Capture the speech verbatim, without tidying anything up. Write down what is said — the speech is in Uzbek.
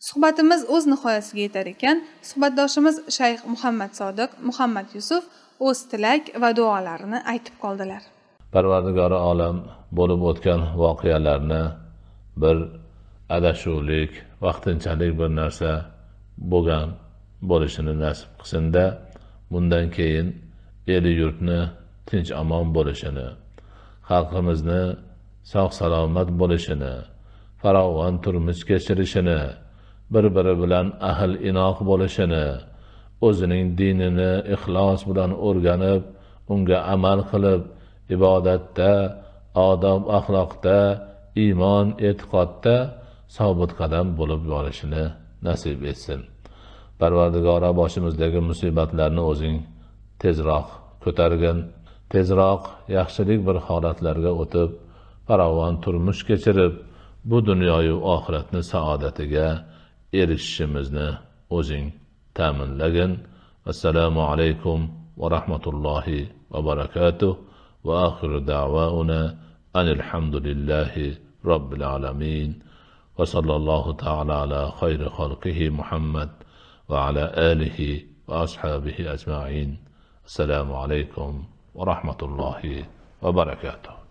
Suhbatimiz o'z nihoyasiga yetar ekan, suhbatdoshimiz Shayx Muhammad Sodiq Muhammad Yusuf o'z tilak va duolarini aytib qoldilar. Parvardigori olam bo'lib o'tgan voqealarni bir adashuvlik, vaqtinchalik bir narsa bo'lgan bo'lishini nasib qilsin-da, bundan keyin el yurtni tinch amon bo'lishini, xalqimizni sog' salomat bo'lishini, farovon turmush kechirishini, bir-biri bilan ahl inoq bo'lishini, o'zining dinini ixlos bilan o'rganib, unga amal qilib, ibodatda, odob axloqda, iymon e'tiqodda sobit qadam bo'lib borishini nasib etsin. Parvardigora boshimizdagi musibatlarni o'zing tezroq ko'targin, tezroq yaxshilik bir holatlarga o'tib, farovon turmush kechirib, bu dunyoyu oxiratni saodatiga erishishimizni o'zing ta'minlagin. Assalomu alaykum va rahmatullohi va barakatuh. Va axiru da'vauna anil hamdulillahi robbil alamin. Va sallallohu ta'ala ala khayri xalqihi Muhammad va ala alihi va ashabihi ajma'in. Assalomu alaykum va rahmatullohi va barakatuh.